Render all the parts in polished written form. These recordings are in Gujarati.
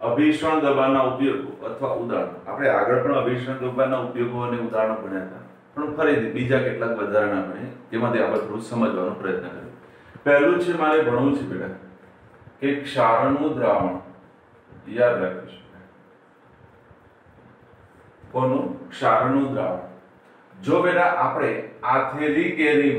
અભિસરણ દબાણના ઉપયોગો અથવા ઉદાહરણો. આપણે આગળ પણ અભિસરણ દબાણના ઉપયોગો અને ઉદાહરણો ભણ્યા હતા, પણ ફરીથી બીજા કેટલાક વધારાના ભણીએ, જેમાંથી આપણે થોડું સમજવાનો પ્રયત્ન કરીએ. પહેલું છે મારે ભણવું છે બેટા કે ક્ષારનું દ્રાવણ. યાદ રાખીશું કોનું? ક્ષારનું દ્રાવણ. જો બેટા આપણે આથેલી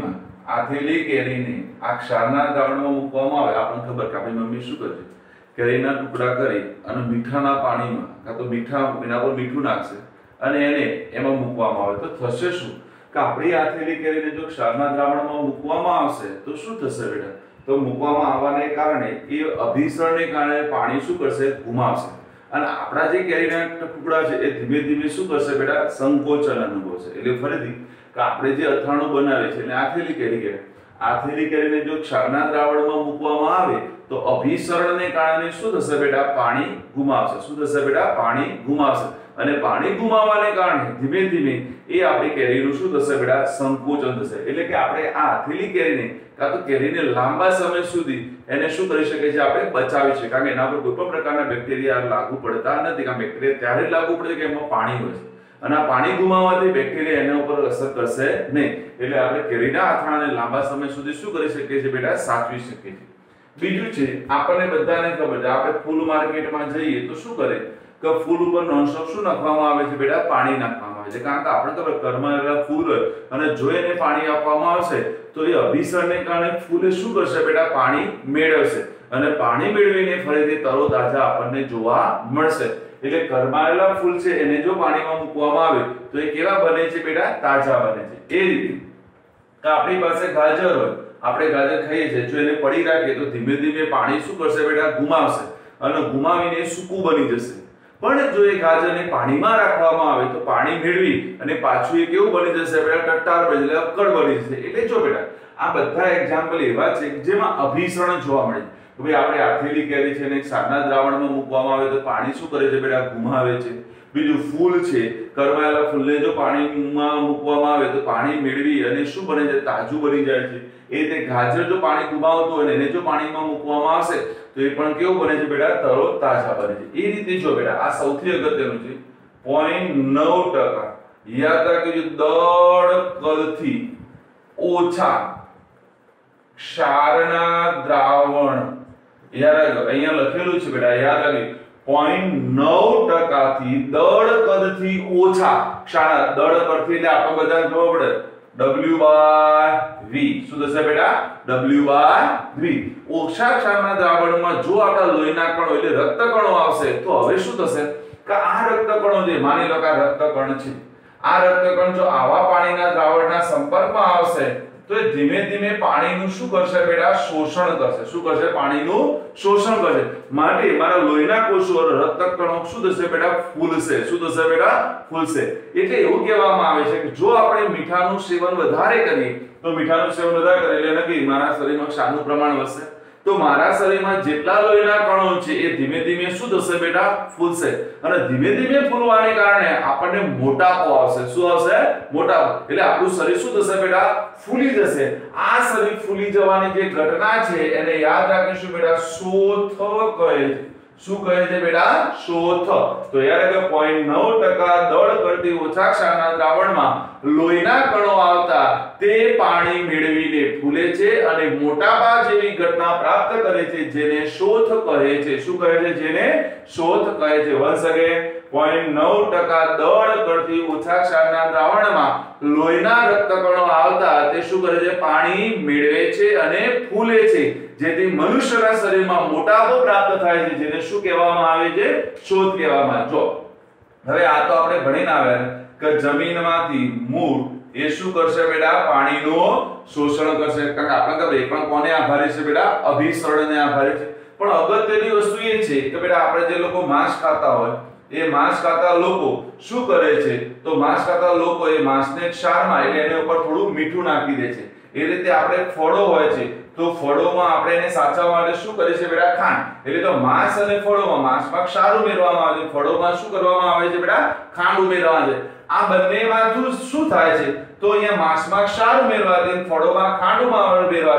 કેરીને આ ક્ષારના દ્રાવણમાં મૂકવામાં આવે, આપણને ખબર કે આપણી મમ્મી શું કરે છે, કેરીના ટુકડા કરી અને મીઠાના પાણીમાં કાં તો એના પર મીઠું નાખશે અને એને એમાં મૂકવામાં આવે તો થશે શું કે આપણી આથેલી કેરીને જો ક્ષારના દ્રાવણમાં મૂકવામાં આવશે તો શું થશે બેટા? તો મૂકવામાં આવવાને કારણે એ અભિસરણને કારણે પાણી શું કરશે? ઘુમાવશે. અને આપણા જે કેરીના ટુકડા છે એ ધીમે ધીમે શું કરશે બેટા? સંકોચન અનુભવશે. એટલે ફરીથી કે આપણે જે અથાણું બનાવીએ છીએ એટલે આથેલી કેરી કહેવાય. આથેલી કેરીને જો ક્ષારના દ્રાવણમાં મૂકવામાં આવે તો અભિસરણને કારણે શું થશે બેટા? પાણી ઘુમાવશે. શું થશે બેટા? પાણી ઘુમાવશે. અને પાણી ઘુમાવવાને કારણે ધીમે ધીમે એ આપણી કેરીનું શું થશે બેટા? સંકોચન થશે. એટલે કે આપણે આ આથેલી કેરીને કાં તો કેરીને લાંબા સમય સુધી એને શું કરી શકીએ છીએ? આપણે બચાવી શકીએ. કારણ કે એના પર કોઈ પણ પ્રકારના બેક્ટેરિયા લાગુ પડતા નથી. કારણ બેક્ટેરિયા ત્યારે જ લાગુ પડે કે એમાં પાણી હોય છે, અને આ પાણી ગુમાવવાથી બેક્ટેરિયા એના ઉપર અસર કરશે નહીં. એટલે આપણે કેરીના અથાણાને લાંબા સમય સુધી શું કરી શકીએ છીએ બેટા? સાચવી શકીએ છીએ. બીજું છે, આપણને બધાને ખબર છે, આપણે ફૂલ માર્કેટમાં જઈએ તો શું કરે કે ફૂલ ઉપર નોનસ્ટોપ શું નાખવામાં આવે છે બેટા? પાણી નાખવામાં આવે છે. કારણ કે આપણે ખબર કરમાયેલા ફૂલ હોય અને જો એને પાણી આપવામાં આવશે તો એ અભિસરણને કારણે ફૂલે શું કરશે બેટા? પાણી મેળવશે અને પાણી મેળવીને ફરીથી તરોતાજા આપણને જોવા મળશે. એટલે કરમાયેલા ફૂલ છે એને જો પાણીમાં મૂકવામાં આવે તો એ કેવા બને છે બેટા? તાજા બને છે. એ રીતે કે આપણી પાસે ગાજર હોય, આપણે ગાજર ખાઈએ છીએ, જો એને પડી રાખીએ તો ધીમે ધીમે પાણી શું કરશે બેટા? ઘુમાવશે અને ઘુમાવીને સૂકું બની જશે. પણ જો એ ગાજરને પાણીમાં રાખવામાં આવે તો પાણી મેળવી અને પાછું એ કેવું બની જશે બેટા? ટટ્ટાર બની જશે, અક્કડ બની જશે. એટલે જો બેટા આ બધા એક્ઝામ્પલ એવા છે જેમાં અભિસરણ જોવા મળે છે. ભાઈ આપણે આથેલી કેરી છે ને ક્ષારના દ્રાવણમાં મૂકવામાં આવે તો પાણી શું કરે છે બેટા? ઘુમાવે છે. બીજું ફૂલ છે, કરમાયેલા ફૂલને જો પાણીમાં મૂકવામાં આવે તો પાણી મેળવી અને શું બને છે? તાજું બની જાય છે. એ રીતે ગાજર જો પાણી ઘુમાવતું હોય ને એને જો પાણીમાં મૂકવામાં આવશે તો એ પણ કેવું બને છે બેટા? તરો તાજા બને છે. એ રીતે જો બેટા આ સૌથી અગત્યનું છે. 0.9% યાદ રાખજો. દળ કદથી ઓછા ક્ષારના દ્રાવણ. યાદ રાખજો, અહીંયા લખેલું છે બેટા, યાદ રાખજો 0.9% થી દળ કદથી ઓછા ક્ષાર. દળ પરથી એટલે આપણે બધાને ખબર પડે W/V. શું થશે બેટા? W/V. ઓછા ક્ષારના દ્રાવણમાં જો આપણા લોહીના કણો એટલે રક્તકણો આવશે તો હવે શું થશે કે આ રક્તકણો જે માની લો કે આ રક્તકણ છે, આ રક્તકણ જો આવા પાણીના દ્રાવણના સંપર્કમાં આવશે તો એ ધીમે ધીમે પાણીનું શું કરશે બેટા? શોષણ કરશે. શું કરશે? પાણીનું શોષણ કરશે. માટે મારા લોહીના કોષો રક્તકણો શું થશે બેટા? ફૂલશે. શું થશે બેટા? ફૂલશે. એટલે એવું કહેવામાં આવે છે કે જો આપણે મીઠાનું સેવન વધારે કરીએ તો મીઠાનું સેવન વધારે કરીએ એટલે નક્કી મારા શરીરમાં ક્ષારનું પ્રમાણ વધશે. તો મારા શરીરમાં જેટલા લોહીના કણો છે એ ધીમે ધીમે શું થશે બેટા? ફૂલશે. અને ધીમે ધીમે ફૂલવાને કારણે આપણને મોટાપો આવશે. શું આવશે? મોટાપો. એટલે આપણું શરીર શું થશે બેટા? ફૂલી જશે. આ શરીર ફૂલી જવાની જે ઘટના છે એને યાદ રાખીશું બેટા, શોથ કહે છે. શું કહે છે બેટા? શોથ. તો યાદ રાખો 0.9% દળ કરતી ઓછા ક્ષારના દ્રાવણમાં લોહીના કણો આવતા તે પાણી મેળવીને ફૂલે છે અને મોટાપા જેવી ઘટના પ્રાપ્ત કરે છે જેને શોથ કહે છે. શું કહે છે? જેને શોથ કહે છે. વન્સ અગેન 0.9% દળ કરતી ઓછા ક્ષારના દ્રાવણમાં લોહીના રક્તકણો આવતા તે શું કરે છે? પાણી મેળવે છે અને ફૂલે છે, જેથી મનુષ્યના શરીરમાં મોટાપો પ્રાપ્ત થાય છે, જેને શું કહેવામાં આવે છે? શોથ કહેવામાં આવે. જો હવે આ તો આપણે ભણીને આવ્યા કે જમીનમાંથી મૂળ એ શું કરશે બેટા? પાણીનું શોષણ કરશે. કારણ કે આપણે ખબર એ પણ કોને આભારી છે બેટા? અભિસરણને આભારી છે. પણ અગત્યની વસ્તુ એ છે કે બેટા આપણે જે લોકો માંસ ખાતા હોય એ માંસ ખાતા લોકો શું કરે છે? તો માંસ ખાતા લોકો એ માંસને ક્ષારમાં એટલે એના ઉપર થોડું મીઠું નાખી દે છે. એ રીતે આપણે ફળો હોય છે તો ફળોમાં આપણે એને સાચવવા માટે શું કરે છે બેટા? ખાંડ. એટલે તો માંસ અને ફળોમાં માંસમાં ક્ષાર ઉમેરવામાં આવે છે, ફળોમાં શું કરવામાં આવે છે બેટા? ખાંડ ઉમેરવામાં આવે છે. આ બંનેમાંથી શું થાય છે? તો અહીંયા માંસમાં ક્ષાર ઉમેરવાથી ફળોમાં ખાંડ ઉમેરવાથી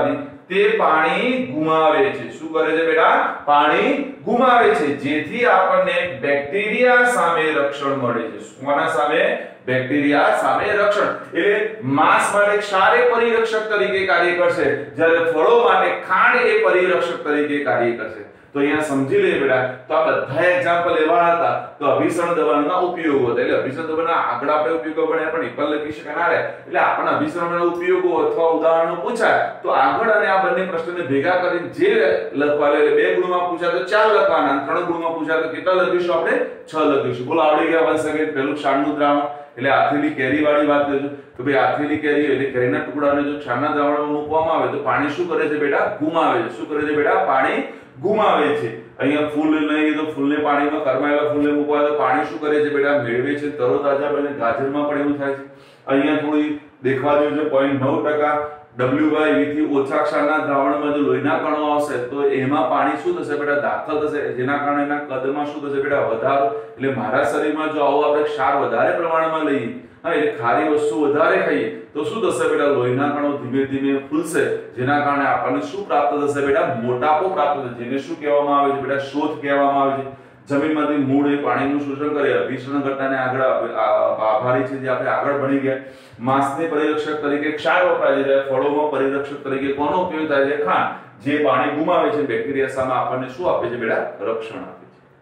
તે પાણી ગુમાવે છે. શું કરે છે બેટા? પાણી ગુમાવે છે, જેથી આપણને બેક્ટેરિયા સામે રક્ષણ મળે છે. કોના સામે? બેક્ટેરિયા સામે રક્ષણ. એટલે માંસ માટે ક્ષાર એ પરિરક્ષક તરીકે કાર્ય કરશે, જ્યારે ફળો માટે ખાંડ એ પરિરક્ષક તરીકે કાર્ય કરશે. તો અહીંયા સમજી લઈએ બેટા. તો આ બધા એક્ઝામ્પલ એવા હતા. તો અભિસરણ દબાણના ઉપયોગો હતા. એટલે અભિસરણ દબાણના આગળ આપણે ઉપયોગો ભણ્યા, પણ એકલ લખી શકાય ના રહે. એટલે આપણને અભિસરણના ઉપયોગો અથવા ઉદાહરણો પૂછાય તો આગળ અને આ બંને પ્રશ્નને ભેગા કરીને જે લખવા લે, 2 ગુણમાં પૂછાય તો 4 લખવાના, 3 ગુણમાં પૂછાય તો કેટલા લખીશું આપણે? 6 લખીશું. બોલો આવડી ગયા? 1 સેકન્ડ. પેલું ક્ષારનું દ્રાવણ એટલે આથેલી કેરી વાળી વાત લેજો કે ભાઈ આથેલી કેરી એટલે કેરીના ટુકડાને જો ક્ષારના દ્રાવણમાં મૂકવામાં આવે તો પાણી શું કરે છે બેટા? ગુમાવે છે. શું કરે છે બેટા? પાણી ગુમાવે છે. અહીંયા ફૂલ લઈએ તો ફૂલને પાણીમાં, કરમાયેલા ફૂલને મૂકવા તો પાણી શું કરે છે બેટા? મેળવે છે, તરોતાજા બને. ગાજરમાં પણ એવું થાય છે. અહીંયા થોડી દેખવા દેજો 0.9% WV થી ઓછા ક્ષારના દ્રાવણમાં જો લોહીના કણો આવશે તો એમાં પાણી શું થશે બેટા? દાખલ થશે, જેના કારણે એના કદમાં શું થશે બેટા? વધારો. એટલે મારા શરીરમાં જો આવો આપણે ક્ષાર વધારે પ્રમાણમાં લઈએ, એટલે ખારી વસ્તુ વધારે ખાઈએ તો શું થશે બેટા? લોહીના કણો ધીમે ધીમે ફૂલશે, જેના કારણે આપણને શું પ્રાપ્ત થશે બેટા? મોટાપો પ્રાપ્ત થશે, જેને શું કહેવામાં આવે છે બેટા? શોથ કહેવામાં આવે છે. જમીનમાંથી મૂળ એ પાણીનું શોષણ કરે. અભિસરણ ઘટનાને આગળ આભારી છે જે આપણે આગળ ભણી ગયા. માંસને પરિરક્ષક તરીકે ક્ષાર વપરાય છે, ફળોમાં પરિરક્ષક તરીકે કોનો ઉપયોગ થાય છે? ખાંડ, જે પાણી ગુમાવે છે બેક્ટેરિયા સામે આપણને શું આપે છે બેટા? રક્ષણ આપે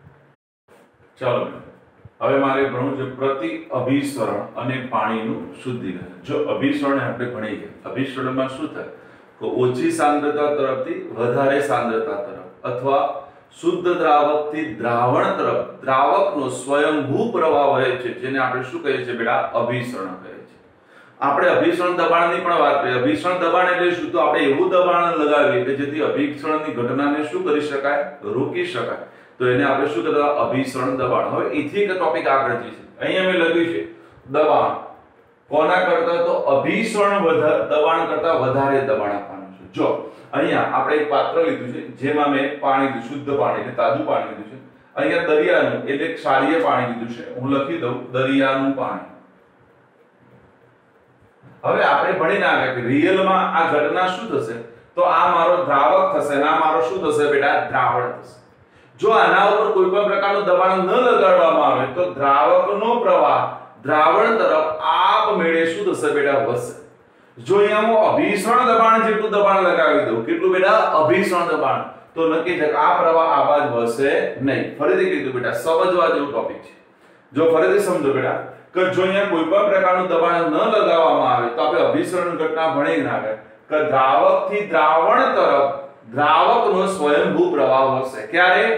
છે. ચાલો હવે મારે ભણવું છે પ્રતિ અભિસરણ અને પાણીનું શુદ્ધિકરણ. જો અભિસરણ આપણે ભણી ગયા, અભિસરણમાં શું થાય તો ઓછી સાંદ્રતા તરફથી વધારે સાંદ્રતા તરફ અથવા શુદ્ધ દ્રાવકથી દ્રાવણ તરફ દ્રાવકનો સ્વયંભૂ પ્રવાહ વહે છે, જેને આપણે શું કહીએ છીએ બેટા? અભિસરણ કહે છે. આપણે અભિસરણ દબાણની પણ વાત કરીએ. અભિસરણ દબાણ એટલે શું? તો આપણે એવું દબાણ લગાવીએ કે જેથી અભિસરણની ઘટનાને શું કરી શકાય? રોકી શકાય. તો એને આપણે શું કહેતા? અભિસરણ દબાણ. હવે અહીંથી એક ટોપિક આગળ જઈશું. અહીંયા મેં લખ્યું છે દબાણ કોના કરતા? તો અભિસરણ દબાણ કરતા વધારે દબાણ આપવાનું છે. જો અહીંયા આપણે એક પાત્ર લીધું છે, જેમાં મેં પાણી લીધું, શુદ્ધ પાણી એટલે તાજું પાણી લીધું છે. અહીંયા દરિયાનું એટલે ક્ષારીય પાણી લીધું છે. હું લખી દઉં દરિયાનું પાણી. હવે આપણે ભણીને આવ્યા કે રિયલમાં આ ઘટના શું થશે? તો આ મારો દ્રાવક થશે અને આ મારો શું થશે બેટા? દ્રાવણ થશે. જો આના ઉપર કોઈ પણ પ્રકારનું દબાણ ન લગાડવામાં આવે તો દ્રાવકનો પ્રવાહ દ્રાવણ તરફ આપમેળે શું થશે બેટા? વધશે. જો અહીંયા હું અભિસરણ દબાણ જેટલું દબાણ લગાવી દઉં, કેટલું બેટા? અભિસરણ દબાણ, તો નક્કી છે કે આ પ્રવાહ આ બાજુ વધશે નહીં. ફરીથી કીધું બેટા, સમજવા જેવું ટોપિક છે. જો ફરીથી સમજો બેટા કે જો અહીંયા કોઈ પણ પ્રકારનું દબાણ ન લગાવવામાં આવે તો આપણે અભિસરણ ઘટના ભણી ના આવે કે દ્રાવકથી દ્રાવણ તરફ દ્રાવકનો સ્વયંભૂ પ્રવાહ વધશે. ક્યારે?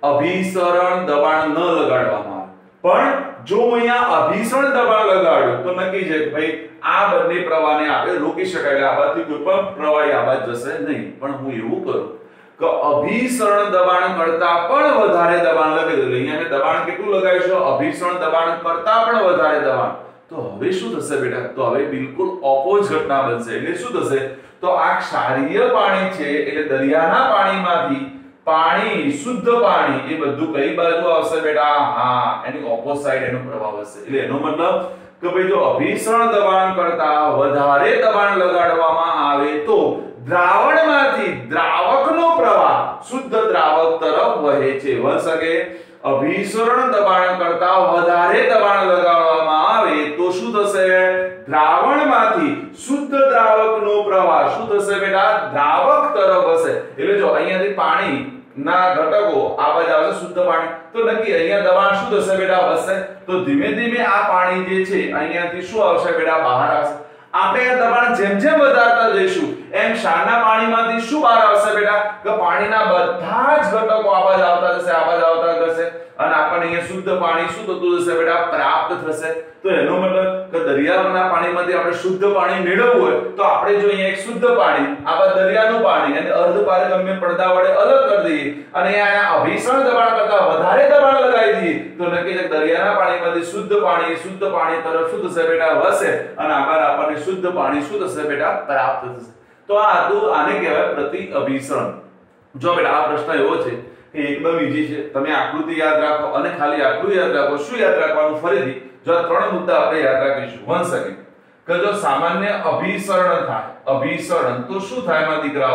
અભિસરણ દબાણ ન લગાડવામાં આવે. પણ જો અહીંયા અભિસરણ દબાણ લગાડ્યું તો નક્કી છે કે ભાઈ આ બંને પ્રવાહને આપણે રોકી શકાય. એટલે આમાંથી કોઈ પણ પ્રવાહી આ બાજુ જશે નહીં. પણ હું એવું કરું કે અભિસરણ દબાણ કરતા પણ વધારે દબાણ લગાવી દઉં. અહીંયા મેં દબાણ કેટલું લગાવીશું? અભિસરણ દબાણ કરતા પણ વધારે દબાણ. તો હવે શું થશે બેટા? તો હવે બિલકુલ ઓપોઝિટ ઘટના બનશે. એટલે શું થશે? તો આ ક્ષારીય પાણી છે એટલે દરિયાના પાણીમાંથી પાણી, શુદ્ધ પાણી એ બધું કઈ બાજુ આવશે બેટા? હા, એની ઓપોઝિટ સાઈડ એનો પ્રવાહ હશે. એટલે એનો મતલબ કે ભાઈ જો અભિસરણ દબાણ કરતા વધારે દબાણ લગાડવામાં આવે તો દ્રાવણમાંથી દ્રાવકનો પ્રવાહ શુદ્ધ દ્રાવક તરફ વહે છે. વસકે અભિસરણ દબાણ કરતા વધારે દબાણ લગાડવામાં આવે તો શું થશે? દ્રાવણમાંથી શુદ્ધ દ્રાવકનો પ્રવાહ શું થશે બેટા? દ્રાવક તરફ હશે. એટલે જો અહીંયાથી પાણી ના ઘટકો આ બાજુ આવશે શુદ્ધ પાણી, તો નક્કી અહીંયા દબાણ શું થશે બેટા? વધશે. તો ધીમે ધીમે આ પાણી જે છે અહીંયાથી શું આવશે બેટા? બહાર આવશે. આપણે આ દબાણ જેમ જેમ વધારતા જઈશું એમ ક્ષારના પાણીમાંથી શું બહાર આવશે બેટા? કે પાણીના બધા જ ઘટકો આ બાજુ આવતા જશે, આ બાજુ આવતા જશે અને આપણને અહીંયા શુદ્ધ પાણી શું થતું જશે બેટા? પ્રાપ્ત થશે. તો એનો મતલબ કે દરિયાના પાણીમાંથી આપણે શુદ્ધ પાણી મેળવવું હોય તો આપણે જો અહીંયા એક શુદ્ધ પાણી, આ બાજુ દરિયાનું પાણી અને અર્ધપારગમ્ય પડદા વડે અલગ કરી દઈએ અને અહીંયા અભિસરણ દબાણ કરતા વધારે દબાણ લગાવી દઈએ તો નક્કી છે દરિયાના પાણીમાંથી શુદ્ધ પાણી તરફ શું થશે બેટા? વધશે અને આગળ આપણને શુદ્ધ પાણી શું થશે બેટા? પ્રાપ્ત થશે. તો આ હતું, આને કહેવાય પ્રતિ અભિસરણ. જો બેટા આ પ્રશ્ન એવો છે કે એકદમ ઈઝી છે. તમે આકૃતિ યાદ રાખો અને ખાલી આટલું યાદ રાખો. શું યાદ રાખવાનું? ફરીથી જો આ 3 મુદ્દા આપણે યાદ રાખીશું. 1 સેકન્ડ. કે જો સામાન્ય અભિસરણ થાય, અભિસરણ તો શું થાય માં દીકરાઓ?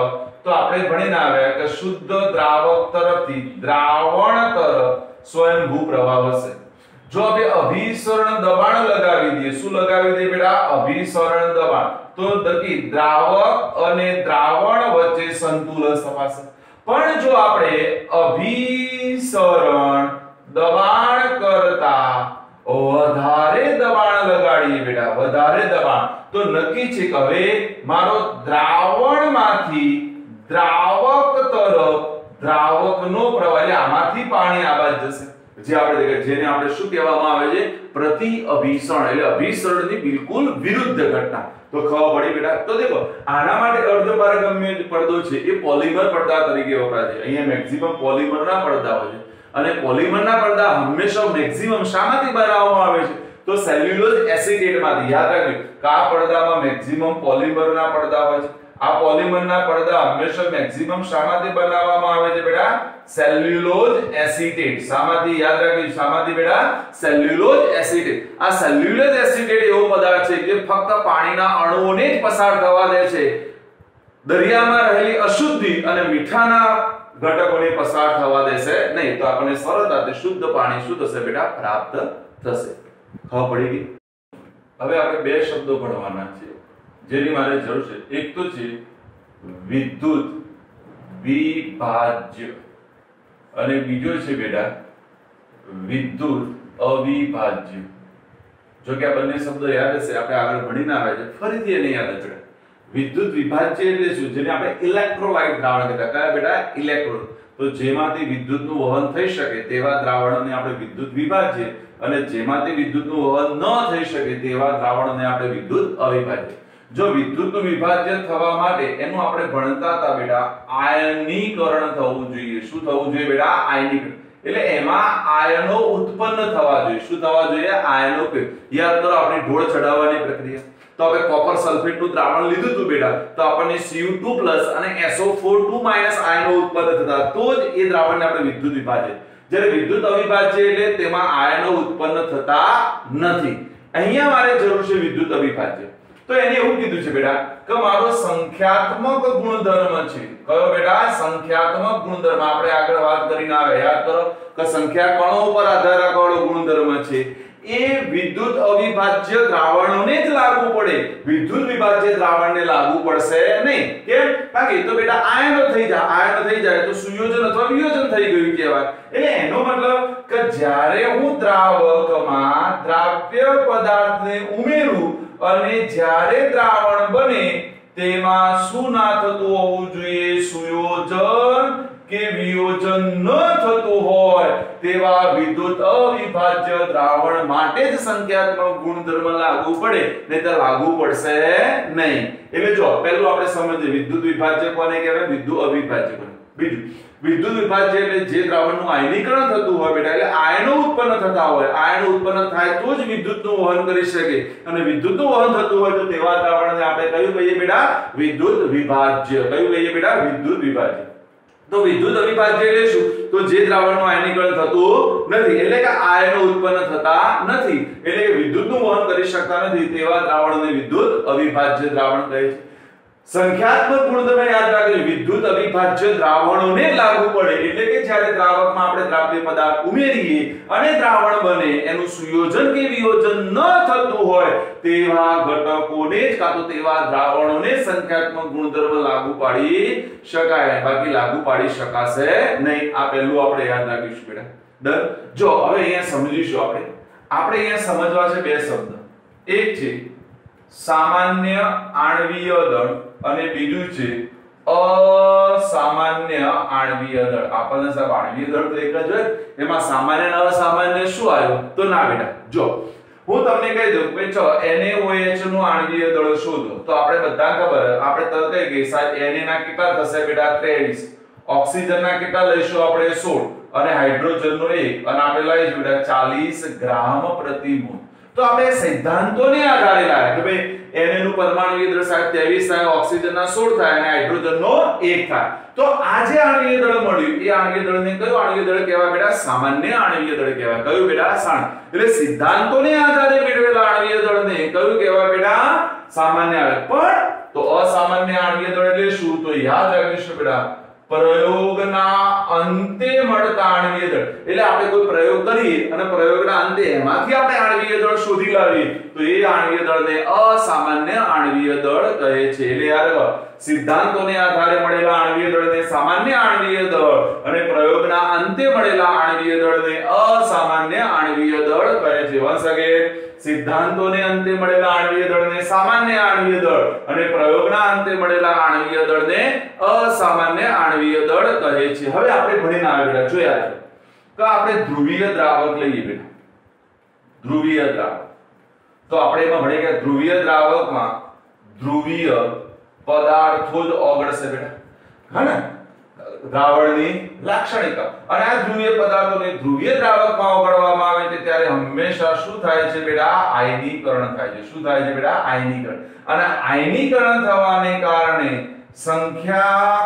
તો આપણે ભણીને આવ્યા કે શુદ્ધ દ્રાવક તરફથી દ્રાવણ તરફ સ્વયંભૂ પ્રવાહ હશે. જો આપણે અભિસરણ દબાણ લગાવી દઈએ, શું લગાવી દઈએ બેટા? અભિસરણ દબાણ, તો દકી દ્રાવક અને દ્રાવણ વચ્ચે સંતુલન સ્થપાશે. પણ જો આપણે અભિસરણ દબાણ કરતા વધારે દબાણ લગાડીએ બેટા, વધારે દબાણ, તો નક્કી છે કે હવે મારો દ્રાવણમાંથી દ્રાવક તરફ દ્રાવકનો પ્રવાહ, એટલે આમાંથી પાણી આ બાજુ જશે, જે આપણે જેને આપણે શું કહેવામાં આવે છે? પ્રતિઅભિસરણ, એટલે અભિસરણની બિલકુલ વિરુદ્ધ ઘટના. તો ખબર પડી બેટા? તો દેખો આના માટે અર્ધપારગમ્ય પડદો છે એ પોલિમર પડદા તરીકે વપરાય છે. અહીંયા મેક્સિમમ પોલિમરના પડદા હોય છે, અને પોલિમરના પડદા હંમેશા મેક્સિમમ શામાંથી બનાવવામાં આવે છે? તો સેલ્યુલોઝ એસિટેટ માંથી. યાદ રાખજો કે આ પડદામાં મેક્સિમમ પોલિમરના પડદા હોય છે. આ પોલિમરના પડદા હંમેશા મેક્સિમમ શામાંથી બનાવવામાં આવે છે બેટા? Cellulose acetate. શામાંથી? યાદ રાખજો, શામાંથી બેટા? Cellulose acetate. આ સેલ્યુલોઝ એસિટેટ એવો પદાર્થ છે જે ફક્ત પાણીના અણુઓને જ પસાર થવા દે છે, દરિયામાં રહેલી અશુદ્ધિ અને મીઠાના ઘટકોને પસાર થવા દેશે નહીં. તો આપણને સરળતાથી શુદ્ધ પાણી શું થશે બેટા? પ્રાપ્ત થશે. ખબર પડી ગઈ? હવે આપણે બે શબ્દો ભણવાના છે જેની મારે જરૂર છે. એક તો છે વિદ્યુત વિભાજ્ય અને બીજો છે બેટા વિદ્યુત અવિભાજ્ય. જો કે આ બંને શબ્દો યાદ હશે, આપણે આગળ ભણીને આવ્યા છે, ફરીથી એને યાદ રાખજો. વિદ્યુત વિભાજ્ય એટલે શું? જેને આપણે ઇલેક્ટ્રોલાઇટ દ્રાવણ કહેતા. કયા બેટા? ઇલેક્ટ્રો. તો જેમાંથી વિદ્યુતનું વહન થઈ શકે તેવા દ્રાવણોને આપણે વિદ્યુત વિભાજ્ય, અને જેમાંથી વિદ્યુતનું વહન ન થઈ શકે તેવા દ્રાવણોને આપણે વિદ્યુત અવિભાજ્ય. જો વિદ્યુતનું વિભાજ્ય થવા માટે એનું આપણે ભણતા હતા બેટા આયનીકરણ થવું જોઈએ. શું થવું જોઈએ બેટા? આયનીકરણ. એટલે એમાં આયનો ઉત્પન્ન થવા જોઈએ. શું થવા જોઈએ? આયનો. યાદ કરો આપણી ઢોળ ચડાવવાની પ્રક્રિયા. તો આપણે કોપર સલ્ફેટ નું દ્રાવણ લીધું હતું બેટા, તો આપણને Cu2+ અને SO4 2- આયનો ઉત્પન્ન થતા, તો જ એ દ્રાવણને આપણે વિદ્યુત વિભાજ્ય. જ્યારે વિદ્યુત અવિભાજ્ય એટલે તેમાં આયનો ઉત્પન્ન થતા નથી. અહીંયા મારે જરૂર છે વિદ્યુત અવિભાજ્ય. તો એને એવું કીધું છે બેટા કે મારો સંખ્યાત્મક ગુણધર્મ છે. કયો બેટા? સંખ્યાત્મક ગુણધર્મ. આપણે આગળ વાત કરીને આવ્યા, યાદ કરો કે સંખ્યા કણો ઉપર આધાર રાખવાનો ગુણધર્મ છે. એ વિદ્યુત અવિભાજ્ય દ્રાવણોને જ લાગુ પડે, વિદ્યુત વિભાજ્ય દ્રાવણને લાગુ પડશે નહીં. કેમ? કારણ કે તો બેટા આયનો થઈ જાય. આયનો થઈ જાય તો સુયોજન અથવા વિયોજન થઈ ગયું કહેવાય. એટલે એનો મતલબ કે જ્યારે હું દ્રાવકમાં દ્રાવ્ય પદાર્થને ઉમેરું અને જ્યારે દ્રાવણ બને તેમાં શું ના થતું હોવું જોઈએ? સુયોજન કે વિયોજન ન થતું હોય તેવા વિદ્યુત અવિભાજ્ય દ્રાવણ માટે જ સંખ્યાત્મક ગુણધર્મ લાગુ પડે, નહીંતર લાગુ પડશે નહીં. એટલે જો પહેલું આપણે સમજીએ વિદ્યુત વિભાજ્ય કોને કહેવાય? વિદ્યુત અવિભાજ્ય કોને? બીજું વિદ્યુત વિભાજ્ય એટલે જે દ્રાવણનું આયનીકરણ થતું હોય બેટા, એટલે આયનો ઉત્પન્ન થતા હોય. આયનો ઉત્પન્ન થાય તો જ વિદ્યુતનું વહન કરી શકે, અને વિદ્યુતનું વહન થતું હોય તો તેવા દ્રાવણને આપણે કયું કહીએ બેટા? વિદ્યુત વિભાજ્ય. કયું કહીએ બેટા? વિદ્યુત વિભાજ્ય. તો વિદ્યુત અવિભાજ્ય એટલે શું? તો જે દ્રાવણનું આયનીકરણ થતું નથી, એટલે કે આયનો ઉત્પન્ન થતા નથી, એટલે કે વિદ્યુતનું વહન કરી શકતા નથી, તેવા દ્રાવણને વિદ્યુત અવિભાજ્ય દ્રાવણ કહે છે. સંખ્યાત્મક ગુણધર્મ યાદ રાખજો, વિદ્યુત અવિભાજ્ય દ્રાવણોને લાગુ પડે. એટલે કે જ્યારે દ્રાવકમાં આપણે દ્રાવ્ય પદાર્થ ઉમેરીએ અને દ્રાવણ બને, એનું સુયોજન કે વિયોજન ન થતું હોય તેવા ઘટકોને જ કાં તો તેવા દ્રાવણોને સંખ્યાત્મક ગુણધર્મ લાગુ પાડી શકાય, બાકી લાગુ પાડી શકાશે નહીં. આ પહેલું આપણે યાદ રાખીશું બેટા. ડન. જો હવે અહીંયા સમજીશું આપણે અહીંયા સમજવા છે બે શબ્દ. એક છે સામાન્ય આણ્વીય દળ અને બીજું છે અસામાન્ય આણ્વીય દળ. આપણને સાહેબ આણ્વીય દળ તો એક જ હોય, એમાં સામાન્ય અને અસામાન્ય શું આવ્યું? તો ના બેટા, જો હું તમને કહી દઉં કે ચલો NaOH નું આણ્વીય દળ શોધો, તો આપણે બધા ખબર, આપણે તરત કહી કે સાહેબ Na ના કેટલા થશે બેટા? 23. ઓક્સિજન ના કેટલા લઈશું આપણે? 16. અને હાઇડ્રોજન નો 1, અને આપણે લઈશું બેટા 40 ગ્રામ પ્રતિ મોલ. તો આપણે સિદ્ધાંતોને આધારે લાયા કે ભાઈ Na નું પરમાણુય દળ 23 થાય, ઓક્સિજનના 16 થાય અને હાઇડ્રોજનનો 1 થાય. તો આ જે આણ્વીય દળ મળ્યું, એ આણ્વીય દળને કયું આણ્વીય દળ કહેવાય બેટા? સામાન્ય આણ્વીય દળ કહેવાય. કયું બેટા? એટલે સિદ્ધાંતોને આધારે મેળવેલા આણ્વીય દળને કયું કહેવાય બેટા? સામાન્ય. પણ તો અસામાન્ય આણ્વીય દળ એટલે શું? તો યાદ રાખીશું બેટા, પ્રયોગના અંતે મળતા આણ્વીય દળ. એટલે આપણે કોઈ પ્રયોગ કરીએ અને પ્રયોગના અંતે એમાંથી આપણે આણ્વીય દળ શોધી લાવીએ તો એ આણ્વીય દળને અસામાન્ય આણ્વીય દળ કહે છે. એટલે યાદ રાખો, સિદ્ધાંતોને આધારે મળેલા આણ્વીય દળને સામાન્ય આણ્વીય દળ અને પ્રયોગના અંતે મળેલા આણ્વીય દળને અસામાન્ય આણ્વીય દળ કહે છે. વન્સ અગેન, સિદ્ધાંતોને અંતે મળેલા આણ્વીય દળને સામાન્ય આણ્વીય દળ અને પ્રયોગના અંતે મળેલા આણ્વીય દળને અસામાન્ય આણ્વીય દળ કહે છે. હવે આપણે ભણીને આવ્યા જોયા તો આપણે ધ્રુવીય દ્રાવક લઈએ બેટા. ધ્રુવીય દ્રાવક તો આપણે એમાં ભણીએ કે ધ્રુવીય દ્રાવકમાં ધ્રુવીય પદાર્થો જ ઓગળશે બેટા. હા ને, દ્રાવણની લાક્ષણિકતા. અને આ ધ્રુવીય પદાર્થોને ધ્રુવીય દ્રાવકમાં ઓગળવામાં આવે છે ત્યારે હંમેશા શું થાય છે બેટા? આયનીકરણ થાય છે. શું થાય છે બેટા? આયનીકરણ. અને આયનીકરણ થવાને કારણે સંખ્યા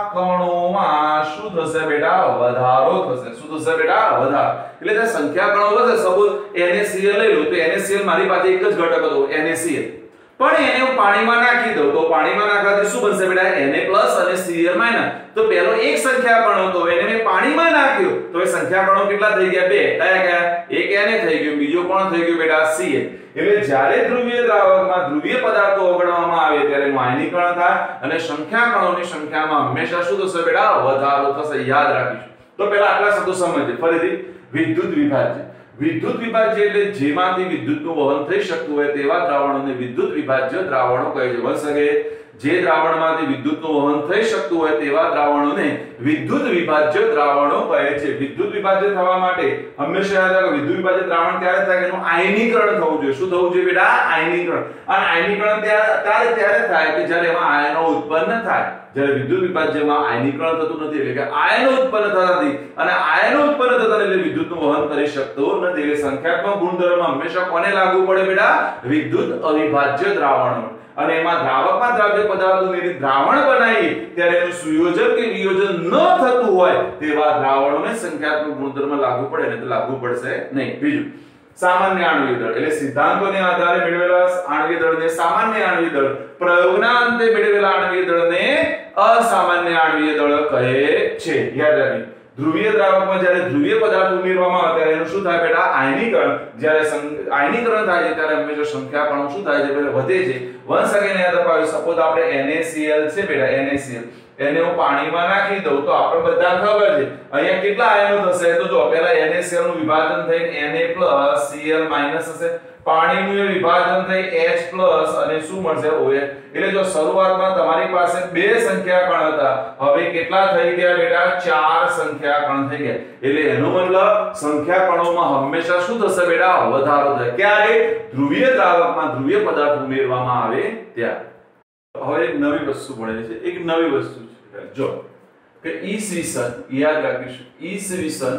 કણોમાં શું થશે બેટા? વધારો થશે. શું થશે બેટા? વધારો. એટલે જે સંખ્યા કણો વધે, સપોઝ NaCl લઈ લો તો NaCl મારી પાસે એક જ ઘટક હતો NaCl, પણ એને હું પાણીમાં નાખી દઉં તો પાણીમાં નાખવાથી શું બનશે બેટા? Na+ અને Cl-. તો પહેલો એક સંખ્યા કણ હતો એને મેં પાણીમાં નાખ્યો તો એ સંખ્યા કણો કેટલા થઈ ગયા? બે. કયા કયા? એક Na થઈ ગયો, બીજો કોણ થઈ ગયો બેટા? Cl. એટલે જ્યારે ધ્રુવીય દ્રાવકમાં ધ્રુવીય પદાર્થો ઓગળવામાં આવે ત્યારે આયનીકરણ થાય અને સંખ્યા કણોની સંખ્યામાં હંમેશા શું થશે બેટા? વધારો થશે. યાદ રાખીશું. તો પહેલા આટલા શબ્દો સમજીએ. ફરીથી, વિદ્યુત વિભાજ્ય. વિદ્યુત વિભાજ્ય એટલે જેમાંથી વિદ્યુતનું વહન થઈ શકતું હોય તેવા દ્રાવણોને વિદ્યુત વિભાજ્ય દ્રાવણો કહે છે. વન્સ અગેન, જે દ્રાવણમાંથી વિદ્યુતનું વહન થઈ શકતું હોય તેવા દ્રાવણોને વિદ્યુત વિભાજ્ય દ્રાવણો કહે છે. વિદ્યુત વિભાજ્ય થવા માટે હંમેશા યાદ રાખો, વિદ્યુત વિભાજ્ય દ્રાવણ ત્યારે થાય કે એનું આયનીકરણ થવું જોઈએ. શું થવું જોઈએ બેટા? આયનીકરણ. અને આયનીકરણ ત્યારે થાય કે જ્યારે એમાં આયનો ઉત્પન્ન થાય. જ્યારે વિદ્યુત વિભાજ્યમાં આયનીકરણ થતું નથી એટલે કે આયનો ઉત્પન્ન થતા નથી અને આયનો ઉત્પન્ન થતા એટલે વિદ્યુતનું વહન કરી શકતો નથી. એટલે સંખ્યાત્મક ગુણધર્મ હંમેશા કોને લાગુ પડે બેટા? વિદ્યુત અવિભાજ્ય દ્રાવણો. અને એમાં દ્રાવકમાં દ્રાવ્ય પદાર્થોને દ્રાવણ બનાવીએ ત્યારે એનું સુયોજન કે વિયોજન ન થતું હોય તેવા દ્રાવણોને સંખ્યાત્મક ગુણધર્મ લાગુ પડે ને તો લાગુ પડશે નહીં. બીજું, સામાન્ય આણ્વીય દળ. એટલે સિદ્ધાંતોને આધારે મેળવેલા આણ્વીય દળને સામાન્ય આણ્વીય દળ, પ્રયોગના અંતે મેળવેલા આણ્વીય દળને અસામાન્ય આણ્વીય દળ કહે છે. યાદ રાખી, ધ્રુવીય દ્રાવકમાં જ્યારે ધ્રુવીય પદાર્થ ઉમેરવામાં આવે ત્યારે એનું શું થાય બેટા? આયનીકરણ. જ્યારે આયનીકરણ થાય છે ત્યારે હંમેશા સંખ્યા કણો શું થાય છે? વધે છે. વન્સ અગેન યાદ અપાવ્યું, સપોઝ આપણે NaCl છે બેટા, NaCl એને હું પાણીમાં નાખી દઉં તો આપણે બધા ખબર છે અહીંયા કેટલા આયનો થશે? તો જો પહેલા NaCl નું વિભાજન થઈને Na+ Cl- હશે, પાણીનું એ વિભાજન થઈ H+ અને શું મળશે? OH. એટલે જો શરૂઆતમાં તમારી પાસે બે સંખ્યા કણ હતા, હવે કેટલા થઈ ગયા બેટા? ચાર સંખ્યા કણ થઈ ગયા. એટલે એનો મતલબ સંખ્યા કણોમાં હંમેશા શું થશે બેટા? વધારો થાય. ક્યારે? ધ્રુવીય દ્રાવકમાં ધ્રુવીય પદાર્થ ઉમેરવામાં આવે ત્યારે. હવે એક નવી વસ્તુ ભણેલી છે. એક નવી વસ્તુ છે જો કે ઈસવીસન, યાદ રાખીશું, ઈસવીસન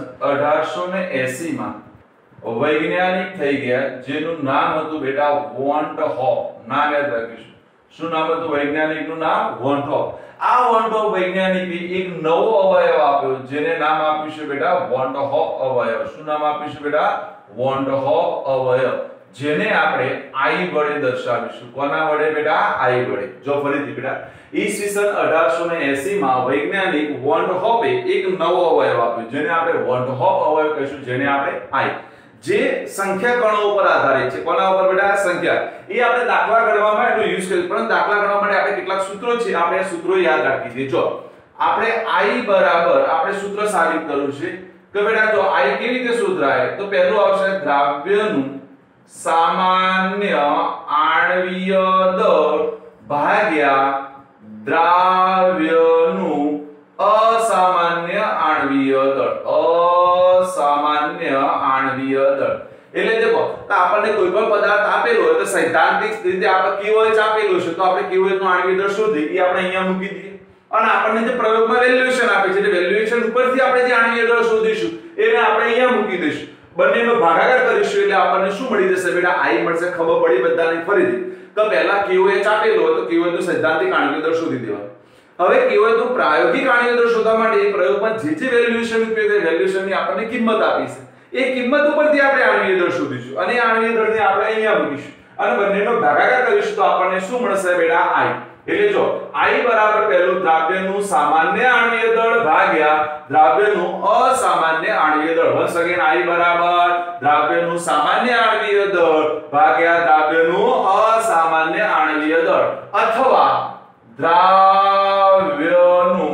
1880 માં વૈજ્ઞાનિક થઈ ગયા જેનું નામ હતું બેટા વોન ટ હોફ. નામ યાદ રાખીશું. શું નામ હતું વૈજ્ઞાનિકનું? નામ વોન ટ હોફ. આ વોન ટ હોફ વૈજ્ઞાનિકે એક નવો અવયવ આપ્યો જેને નામ આપ્યું છે બેટા વોન ટ હોફ અવયવ. શું નામ આપ્યું છે બેટા? વોન ટ હોફ અવયવ, જેને આપણે I વડે દર્શાવીશું. કોના વડે બેટા? I વડે. જો ફરીથી બેટા, ઈસવીસન 1880 માં વૈજ્ઞાનિક વોન ટ હોફે એક નવો અવયવ આપ્યો જેને આપણે વોન ટ હોફ અવયવ કહીશું, જેને આપણે I, જે સંખ્યા કણો ઉપર આધારિત છે. કોના ઉપર બેટા? સંખ્યા. એ આપણે દાખલા ગણવામાં એટલું યુઝ કરીશું, પરંતુ દાખલા ગણવા માટે આપણે કેટલાક સૂત્રો છે, આપણે આ સૂત્રો યાદ રાખી દઈએ. જો આપણે I બરાબર આપણે સૂત્ર સાબિત કરવું છે કે બેટા જો I કેવી રીતે શોધાય? તો પહેલું આવશે દ્રાવ્યનું સામાન્ય આણ્વીય દળ ભાગ્યા દ્રાવ્યનું અસામાન્ય આણ્વીય દળ. અસામાન્ય આણ્વીય દળ એટલે દેખો, તો આપણને કોઈ પણ પદાર્થ આપેલો હોય તો સૈદ્ધાંતિક રીતે આપણે KOH આપેલું છે તો આપણે KOH નું આણ્વીય દળ શોધી એ આપણે અહીંયા મૂકી દઈએ. અને આપણને જે પ્રયોગમાં વેલ્યુએશન આપે છે એટલે વેલ્યુએશન ઉપરથી આપણે જે આણ્વીય દળ શોધીશું એને આપણે અહીંયા મૂકી દઈશું. બંનેનો ભાગાકાર કરીશું એટલે આપણને શું મળી જશે બેટા? I મળશે. ખબર પડી બધાને? ફરીથી, તો પહેલા KOH આપેલો હોય તો KOH નું સૈદ્ધાંતિક આણ્વીય દળ શોધી દેવાનું. હવે KOH નું પ્રાયોગિક આણ્વીય દળ શોધવા માટે એ પ્રયોગમાં જે વેલ્યુએશન ઉપયોગ થાય વેલ્યુએશનની આપણને કિંમત આપી છે એ કિંમત ઉપરથી આપણે આણ્વીય દળ શોધીશું અને આણ્વીય દળને આપણે અહીંયા મૂકીશું અને બંનેનો ભાગાકાર કરીશું તો આપણને શું મળશે બેટા? I. એટલે જો I બરાબર પહેલું દ્રાવ્યનું સામાન્ય આણ્વીય દળ ભાગ્યા દ્રાવ્યનું અસામાન્ય આણ્વીય દળ. once again I બરાબર દ્રાવ્યનું સામાન્ય આણ્વીય દળ ભાગ્યા દ્રાવ્યનું અસામાન્ય આણ્વીય દળ અથવા દ્રાવ્યનું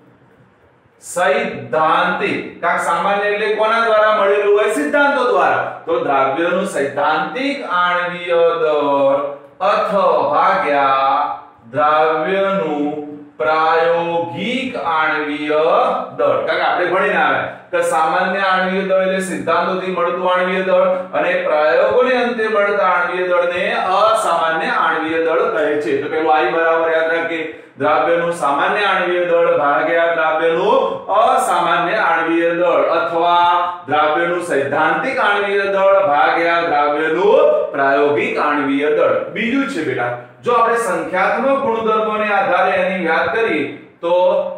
સૈદ્ધાંતિક, કારણ સામાન્ય એટલે કોના દ્વારા મળેલું હોય? સિદ્ધાંતો દ્વારા. તો દ્રાવ્યનું સૈદ્ધાંતિક આણ્વીય દળ અથવા ભાગ્યા દ્રાવ્યનું પ્રાયોગિક આણ્વીય દળ. કારણ કે આપણે ભણીને આવે કે સામાન્ય આણ્વીય દળ એટલે સિદ્ધાંતોથી મળતું આણ્વીય દળ અને પ્રયોગોને અંતે મળતા આણ્વીય દળને અસામાન્ય આણ્વીય દળ કહે છે. તો પેલું I બરાબર યાદ રાખીએ દ્રાવ્યનું સામાન્ય આણ્વીય દળ ભાગ્યા દ્રાવ્યનું અસામાન્ય આણ્વીય દળ અથવા દ્રાવ્યનું સૈદ્ધાંતિક આણ્વીય દળ ભાગ્યા દ્રાવ્યનું પ્રાયોગિક આણ્વીય દળ. બીજું છે બેટા, જો આપણે સંખ્યાત્મક ગુણધર્મોને આધારે એની વાત કરીએ તો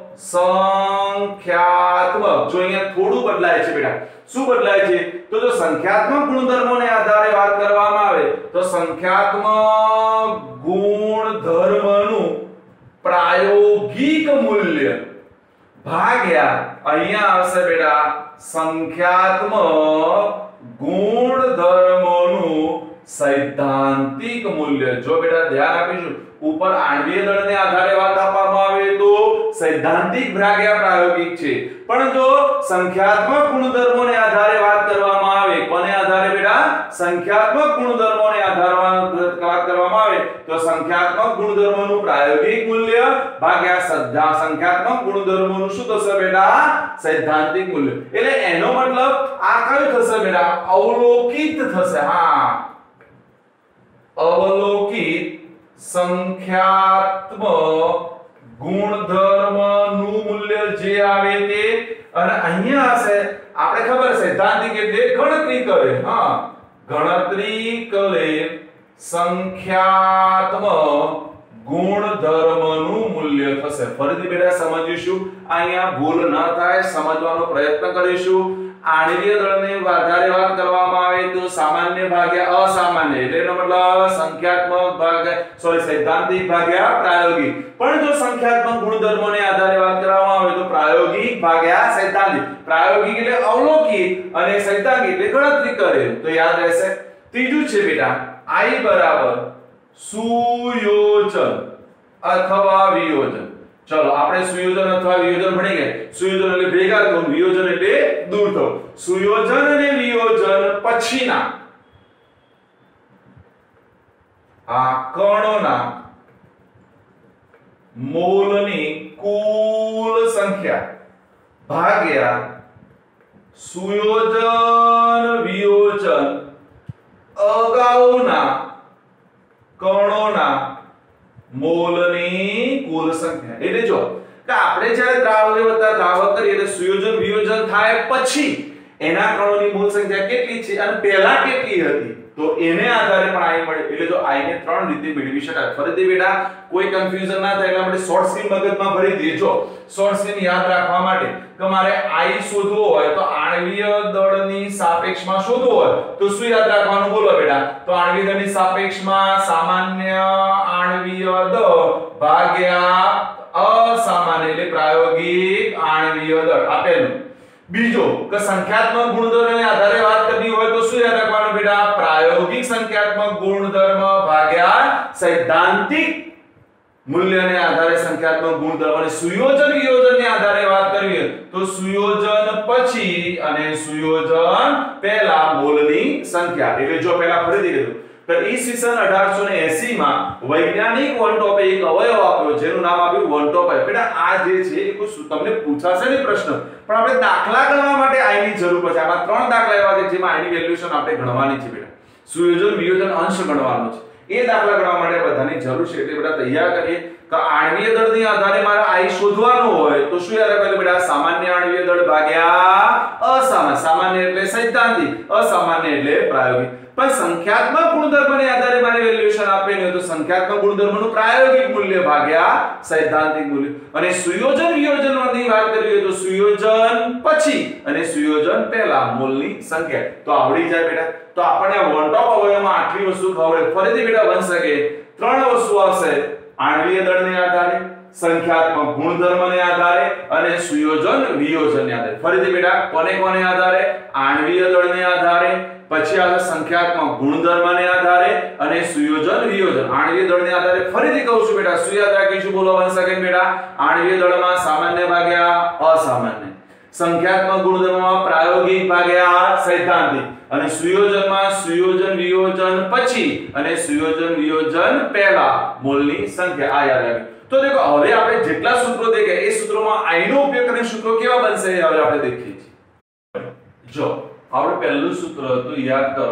સંખ્યાત્મક, જો અહીંયા થોડું બદલાય છે બેટા. શું બદલાય છે? તો જો સંખ્યાત્મક ગુણધર્મોને આધારે વાત કરવામાં આવે તો સંખ્યાત્મક ગુણધર્મનું પ્રાયોગિક મૂલ્ય ભાગ્યા અહીંયા આવશે બેટા સંખ્યાત્મક ગુણધર્મોનું સૈદ્ધાંતિક મૂલ્ય. જો બેટા ધ્યાન આપીશું, ઉપર આણ્વીય દળને આધારે વાત આપવામાં આવે તો સૈદ્ધાંતિક ભાગ્યા પ્રાયોગિક છે, પણ જો સંખ્યાત્મક ગુણધર્મોને આધારે વાત કરવામાં આવે, કોને આધારે બેટા? સંખ્યાત્મક ગુણધર્મોને આધારે વાત કરવામાં આવે તો સંખ્યાત્મક ગુણધર્મોનું પ્રાયોગિક મૂલ્ય ભાગ્યા સંખ્યાત્મક ગુણધર્મોનું શું થશે બેટા? સૈદ્ધાંતિક મૂલ્ય. એટલે એનો મતલબ આ કયું થશે બેટા? અવલોકિત થશે. હા, અવલોકિત સંખ્યાત્મક ગુણધર્મનું મૂલ્ય જે આવે તે, અને અહીંયા હશે આપણે ખબર સૈદ્ધાંતિક એટલે ગણતરી કરે. હા, ગણતરી કરે સંખ્યાત્મક ગુણધર્મનું મૂલ્ય થશે. ફરીથી બેટા સમજીશું, અહીંયા ભૂલ ન થાય સમજવાનો પ્રયત્ન કરીશું. આણ્વીય દળને આધારે વાત કરવામાં આવે તો સામાન્ય ભાગ્યા અસામાન્ય, એટલે એનો મતલબ સંખ્યાત્મક ભાગ્યા સૈદ્ધાંતિક ભાગ્યા પ્રાયોગિક. પણ જો સંખ્યાત્મક ગુણધર્મોને આધારે વાત કરવામાં આવે તો પ્રાયોગિક ભાગ્યા સૈદ્ધાંતિક. પ્રાયોગિક એટલે અવલોકિત અને સૈદ્ધાંતિક એટલે ગણતરી કરે. તો યાદ રહેશે. ત્રીજું છે બેટા I બરાબર સુયોજન અથવા વિયોજન. ચલો આપણે સુયોજન અથવા વિયોજન ભણી ગયા. સુયોજન એટલે ભેગા થવું, વિયોજન એટલે દૂર થવું. સુયોજન અને વિયોજન પછીના આ કણોના મોલની કુલ સંખ્યા ભાગ્યા સુયોજન વિયોજન અગાઉના કણોના મોલની કુલ સંખ્યા. એટલે જો કે આપણે જ્યારે દ્રાવક વત્તા દ્રાવક કરીએ એટલે સુયોજન વિયોજન થાય પછી એના કણોની મોલ સંખ્યા કેટલી છે અને પહેલા કેટલી હતી તો એને આધારે પણ I મળે. એટલે જો I ને ત્રણ રીતે મેળવી શકાય. ફરીથી બેટા કોઈ કન્ફ્યુઝન ના થાય એટલે આપણે શોર્ટ સ્કીમ મગજમાં ભરી દઈએ. જો શોર્ટ સ્કીમ યાદ રાખવા માટે કે મારે I શોધવો હોય તો આણ્વીય દળની સાપેક્ષમાં શોધવો હોય તો શું યાદ રાખવાનું બોલો બેટા? તો આણ્વીય દળની સાપેક્ષમાં સામાન્ય આણ્વીય દળ ભાગ્યા અસામાન્ય એટલે પ્રાયોગિક આણ્વીય દળ આપેલું. બીજો કે સંખ્યાત્મક ગુણધર્મને આધારે વાત કરવી હોય તો શું યાદ રાખવાનું બેટા? પ્રાયોગિક સંખ્યાત્મક ગુણધર્મ ભાગ્યા સૈદ્ધાંતિક મૂલ્યને આધારે સંખ્યાત્મક ગુણધર્મ. અને સુયોજન વિયોજનને આધારે વાત કરવી તો સુયોજન પછી અને સુયોજન પહેલા મોલની સંખ્યા. એટલે જો પહેલા ફરીથી કીધું તો ઈસવીસન 1880 માં વૈજ્ઞાનિક વોલ્ટોપે એક અવયવ આપ્યો જેનું નામ આપ્યું વોલ્ટોપ. બેટા આ જે છે એ તમને પૂછાશે ને પ્રશ્ન, પણ આપણે દાખલા ગણવા માટે I ની જરૂર પડશે. આમાં ત્રણ દાખલા એવા છે જેમાં I ની વેલ્યુએશન આપણે ગણવાની છે બેટા. સુયોજન વિયોજન અંશ ગણવાનો છે. એ દાખલા ગણવા માટે બધાની જરૂર છે. એટલે બેટા તૈયાર કરીએ કે આણ્વીય દળની આધારે મારે I શોધવાનું હોય તો શું યાદ રાખવાનું બેટા? સામાન્ય આણ્વીય દળ ભાગ્યા અસામાન્ય. સામાન્ય એટલે સૈદ્ધાંતિક, અસામાન્ય એટલે પ્રાયોગિક. પણ સંખ્યાત્મક ગુણધર્મને આધારે મારે વેલ્યુએશન આપેલું હોય તો સંખ્યાત્મક ગુણધર્મનું પ્રાયોગિક મૂલ્ય ભાગ્યા સૈદ્ધાંતિક મૂલ્ય. અને સુયોજન વિયોજનની વાત કરવી હોય તો સુયોજન પછી અને સુયોજન પહેલા મોલની સંખ્યા. તો આવડી જાય બેટા. તો આપણને વોલ્ટોપ અવયવમાં આટલી વસ્તુ ખબર. ફરીથી બેટા વંશ કે ત્રણ વસ્તુ આવશે આણ્વીય દળને આધારે, સંખ્યાત્મક ગુણધર્મને આધારે અને સુયોજન વિયોજનને આધારે. ફરીથી બેટા કોને કોને આધારે? આણ્વીય દળને આધારે, પછી આવે સંખ્યાત્મક ગુણધર્મને આધારે અને સુયોજન વિયોજન. આણ્વીય દળને આધારે ફરીથી કહું છું બેટા, શું યાદ રાખીશું? બોલો 1 સેકન્ડ બેટા. આણ્વીય દળમાં સામાન્ય ભાગ્યા અસામાન્ય, સંખ્યાત્મક ગુણધર્મમાં પ્રાયોગિક ભાગ્યા સૈદ્ધાંતિક અને સુયોજનમાં સુયોજન વિયોજન પછી અને સુયોજન વિયોજન પહેલા મોલની સંખ્યા. આ યાદ રાખજો. તો દેખો હવે આપણે જેટલા સૂત્રો દેખ્યા એ સૂત્રોમાં I નો ઉપયોગ કરીને સૂત્રો કેવા બનશે હવે આપણે દેખીએ છીએ. જો આપણે પહેલું સૂત્ર હતું યાદ કરો,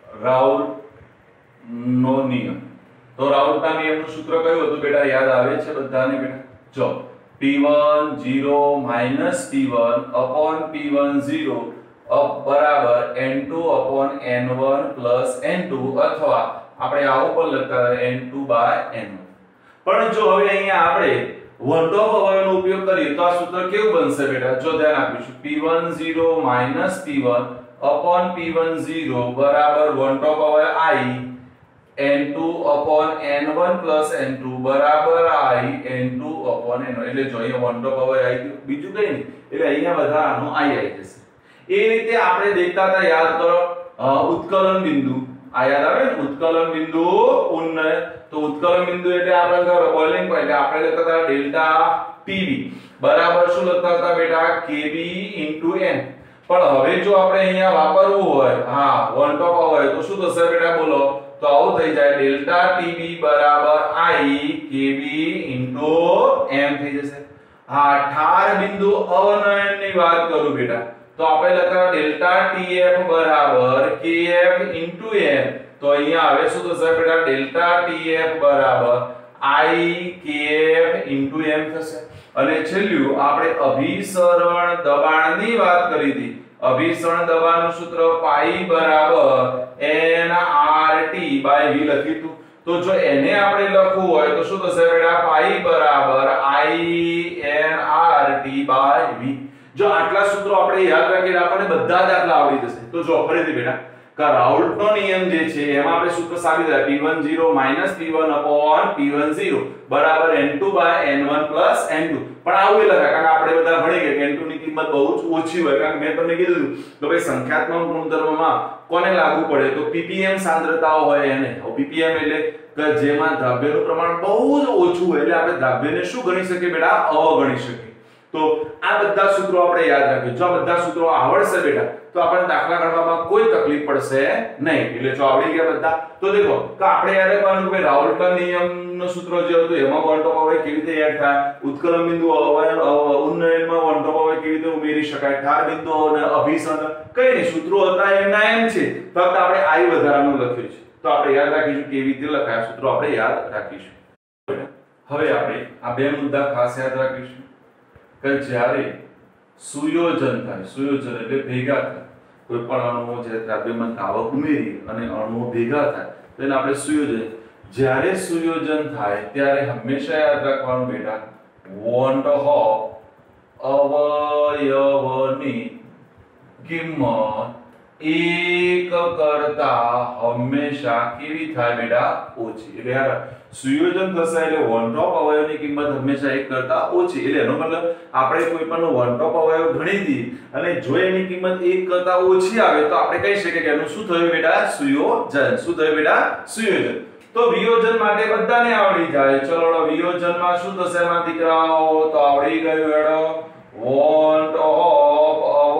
રાઉલનો નિયમ. તો રાઉલના નિયમનું સૂત્ર કયું હતું બેટા? યાદ આવે છે બધાને બેટા? જો P1 0 P1 upon P1 0 બરાબર N2 upon N1 plus N2 અથવા આપણે આવું પણ લખતા N2/N1. પણ જો હવે અહીંયા આપણે વન ટોપ અવયવનો ઉપયોગ કરીએ તો આ સૂત્ર કેવું બનશે બેટા? જો ધ્યાન આપીશું, P10 P1 upon P10 બરાબર વન ટોપ અવયવ I N2 upon N1 plus N2 બરાબર I N2 upon N1. એટલે જો અહીંયા વન ટોપ અવયવ આવી ગયું, બીજું કઈ નહીં, એટલે અહીંયા બધા આનો I આવી જશે. એ રીતે આપણે દેખતા હતા, યાદ કરો, ઉત્કલન બિંદુ. આ યાદ આવે ને? ઉત્કલન બિંદુ ઉન્નય. તો ઉત્કલન બિંદુ એટલે આપણે બોઇલિંગ પોઈન્ટ, એટલે આપણે લખતા હતા ડેલ્ટા PV બરાબર શું લખતા હતા બેટા? KB * N. પણ હવે જો આપણે અહીંયા વાપરવું હોય, હા, વન ટોપ હોય તો શું થશે બેટા? બોલો. તો આવું થઈ જાય, ડેલ્ટા TB બરાબર I KB * M થઈ જશે. હા, ઠાર બિંદુ અવનયનની વાત કરું બેટા, તો આપણે લખતા ડેલ્ટા TF બરાબર KF * M. તો અહીંયા હવે શું થશે બેટા? ડેલ્ટા TF બરાબર I KF * M થશે. અને છેલ્લું આપણે અભિસરણ દબાણની વાત કરી હતી. અભિસરણ દબાણનું સૂત્ર પાઈ બરાબર nRT/v લખ્યું હતું. તો જો એને આપણે લખવું હોય તો શું થશે બેટા? પાઈ બરાબર INRT/v. જો આટલા સૂત્રો આપણે યાદ રાખીએ આપણને બધા દાખલા આવડી જશે. તો જો ફરીથી બેટા, રાઉલ્ટનો નિયમ જે છે એમાં આપણે સૂત્ર સાબિત થાય, P10 P1 upon P10 બરાબર N2/N1 plus N2. પણ આવું લખાય કારણ આપણે બધા ભણી ગયા કે N2 ની કિંમત બહુ જ ઓછી હોય. કારણ મેં તમને કીધું તો ભાઈ સંખ્યાત્મક ગુણધર્મમાં કોને લાગુ પડે? તો ppm સાંદ્રતાઓ હોય એને. ppm એટલે કે જેમાં દ્રવ્યનું પ્રમાણ બહુ જ ઓછું હોય, એટલે આપણે દ્રવ્યને શું ગણી શકીએ બેટા? અવગણી શકીએ. તો આ બધા સૂત્રો આપણે યાદ રાખીએ. જો આ બધા સૂત્રો આવડશે બેટા તો આપણને દાખલા ગણવામાં કોઈ તકલીફ પડશે નહીં. એટલે જો આવડી ગયા બધા, તો દેખો કે આપણે યાદ રાખવાનું કે રાઉલ્ટના નિયમનું સૂત્ર જે હતું એમાં વન ટોપ અવયવ કેવી રીતે યાદ થાય, ઉત્કલન બિંદુ ઉન્નયનમાં વન ટોપ અવયવ કેવી રીતે ઉમેરી શકાય, ઠાર બિંદુ અને અભિસરણ, કઈ નહીં, સૂત્રો હતા એમના એમ છે, ફક્ત આપણે I વધારાનું લખ્યું છે. તો આપણે યાદ રાખીશું કેવી રીતે લખાય, સૂત્રો આપણે યાદ રાખીશું. હવે આપણે આ બે મુદ્દા ખાસ યાદ રાખીશું કે જ્યારે સુયોજન થાય, સુયોજન એટલે ભેગા થાય, કોઈ પણ અણુઓ જે દ્રવ્યમાન આવક ઉમેરી અને અણુઓ ભેગા થાય તો એને આપણે સુયોજન. જ્યારે સુયોજન થાય ત્યારે હંમેશા યાદ રાખવાનું બેટા, વન ટોપ અવયવની કિંમત એક કરતા હંમેશા કેવી થાય બેટા? ઓછી. એટલે યાર સુયોજન થશે એટલે વન ટોપ અવયવની કિંમત હંમેશા એક કરતા ઓછી. એટલે એનો મતલબ આપણે કોઈ પણ વન ટોપ અવયવ ગણી દી અને જો એની કિંમત એક કરતા ઓછી આવે તો આપણે કહી શકીએ કે એનું શું થયું બેટા? સુયોજન. શું થયું બેટા? સુયોજન. તો વિયોજન માટે બધાને આવડી જાય. ચલો વિયોજનમાં શું થશે એમાં દીકરાઓ? તો આવડી ગયું હેડો, વન ટોપ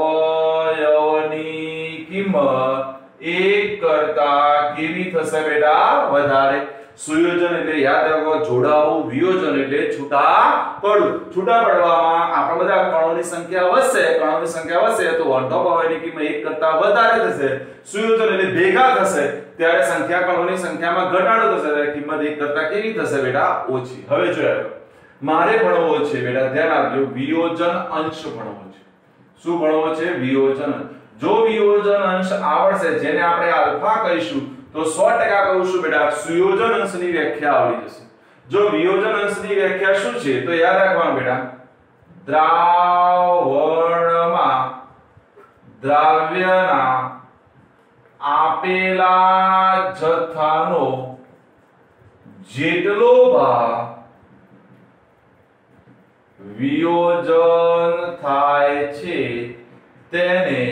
અવયવની કિંમત એક કરતા કેવી થશે બેટા? વધારે. સુયોજન એટલે યાદ રાખો જોડાવું, વિયોજન એટલે છૂટા પડવું. છૂટા પડવામાં આપણા બધા કણોની સંખ્યા વધશે, કણોની સંખ્યા વધશે તો વન ટોપ અવયવની કિંમત એક કરતા વધારે થશે. સુયોજન એટલે ભેગા થશે ત્યારે સંખ્યા કણોની સંખ્યામાં ઘટાડો થશે ત્યારે કિંમત એક કરતા કેવી થશે બેટા? ઓછી. હવે જોયા મારે ભણવો છે બેટા, ધ્યાન આપજો, વિયોજન અંશ ભણવો છે. શું ભણવો છે? વિયોજન. જો વિયોજન અંશ આવડશે જેને આપણે આલ્ફા કહીશું તો 100% કહું છું બેટા સુયોજન અંશની વ્યાખ્યા આવડી જશે. જો વિયોજન અંશની વ્યાખ્યા શું છે તો યાદ રાખવાનું બેટા, દ્રાવણમાં દ્રવ્યના આપેલા જથ્થાનો જેટલો ભાગ વિયોજન થાય છે તેને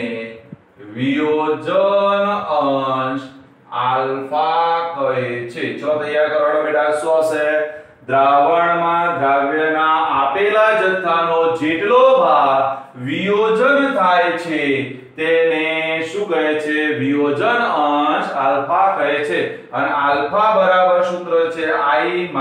વિયોજન અંશ આલ્ફા કહે છે. ચલો તૈયાર કરો બેટા. શું હશે? દ્રાવણમાં દ્રવ્યના આપેલા જથ્થાનો જેટલો ભાગ વિયોજન થાય છે તેને શું કહે છે? વિયોજન અંશ આલ્ફા કહે છે. અને આલ્ફા બરાબર સૂત્ર છે I -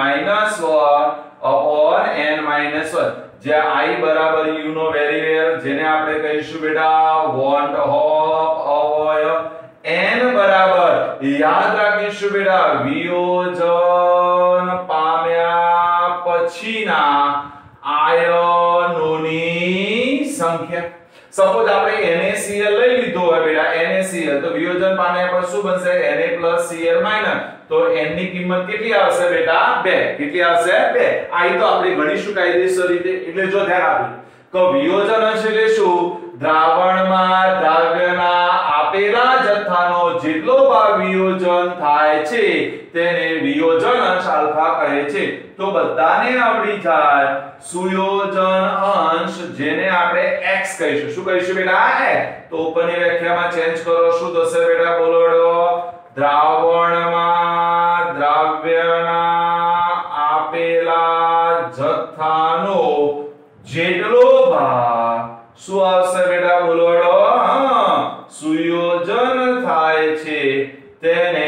1/n - 1, જ્યાં I બરાબર u નો વેરીએબલ, જેને આપણે કહીશું બેટા વોન્ટ ઓફ અવયવ. n બરાબર યાદ રાખીશું બેટા વિયોજન પામ્યા પછીના આયનોની સંખ્યા. સપોઝ આપણે NaCl લઈ લીધો હોય બેટા, NaCl તો વિયોજન પામ્યા પર શું બનશે? Na Cl - તો n ની કિંમત કેટલી આવશે બેટા? 2. કેટલી આવશે? 2. આ તો આપણે ગણીશું કાયદેસર રીતે. એટલે જો ધ્યાન આપો કે વિયોજન અંશ એટલે શું? દ્રાવણમાં દ્રવ્યના આપેલા જથ્થાનો જેટલો ભાગ વિયોજન થાય છે તેને વિયોજન અંશ આલ્ફા કહે છે. તો બધાને આવડી જાય સુયોજન અંશ, જેને આપણે x કહીશું. શું કહીશું બેટા? x. તો ઉપરની વ્યાખ્યામાં ચેન્જ કરો. શું થશે બેટા? બોલોડો. દ્રાવણમાં દ્રવ્યના આપેલા જથ્થાનો જેટલો ભાગ શું આવશે બેટા? બોલોડો. સુયોજન થાય છે તેને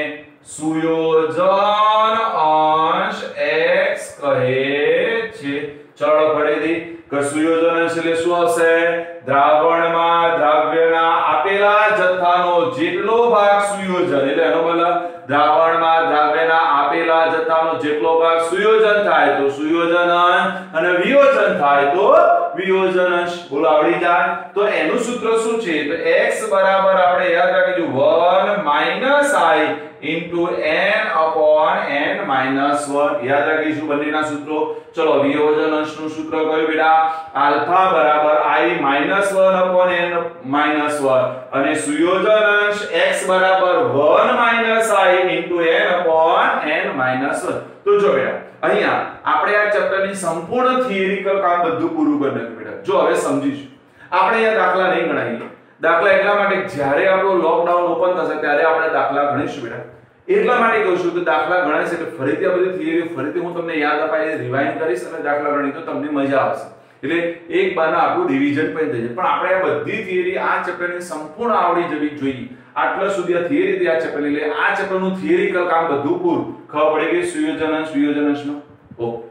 સુયોજન અંશ x કહે છે. ચલો ફરીથી કે સુયોજન અંશ એટલે શું હશે? દ્રાવણમાં દ્રવ્યના આપેલા જથ્થાનો જેટલો ભાગ સુયોજન, એટલે એનો મતલબ દ્રાવણમાં દ્રવ્યના આપેલા જથ્થાનો જેટલો ભાગ સુયોજન થાય તો સુયોજન અંશ, અને વિયોજન થાય તો વિયોજન અંશ. બોલો આવડી જાય. તો એનું સૂત્ર શું છે? તો x બરાબર આપણે યાદ રાખીશું 1 - I into n/n - 1. યાદ રાખીશું બંનેના સૂત્રો. ચલો વિયોજન અંશનું સૂત્ર કયું બેટા? આલ્ફા બરાબર I - 1/n - 1, અને સુયોજન અંશ x બરાબર 1 - I into n/n - 1. તો જો બેટા અહીંયા આપણે આ ચેપ્ટરની સંપૂર્ણ થિયરિકલ કામ બધું પૂરું કરી નાખ્યું બેટા. જો હવે સમજીશું. આપણે અહીંયા દાખલા નહીં ગણાવીએ. દાખલા એટલા માટે જ્યારે આપણો લોકડાઉન ઓપન થશે ત્યારે આપણે દાખલા ગણીશું બેટા. એટલા માટે કહું છું કે દાખલા ગણાય છે એટલે ફરીથી આ બધી થિયરી ફરીથી હું તમને યાદ અપાઈ રિવાઇન્ડ કરીશ અને દાખલા ગણી તો તમને મજા આવશે. એટલે એક બાના આખું રિવિઝન પણ થઈ જાય. પણ આપણે આ બધી થિયરી આ ચેપ્ટરની સંપૂર્ણ આવડી જવી જોઈએ. આટલા સુધી આ થિયરી આ ચેપ્ટર એટલે આ ચેપ્ટરનું થિયરિકલ કામ બધું પૂરું. ખબર પડી ગઈ સુયોજન અંશ વિયોજન અંશનો. ઓકે.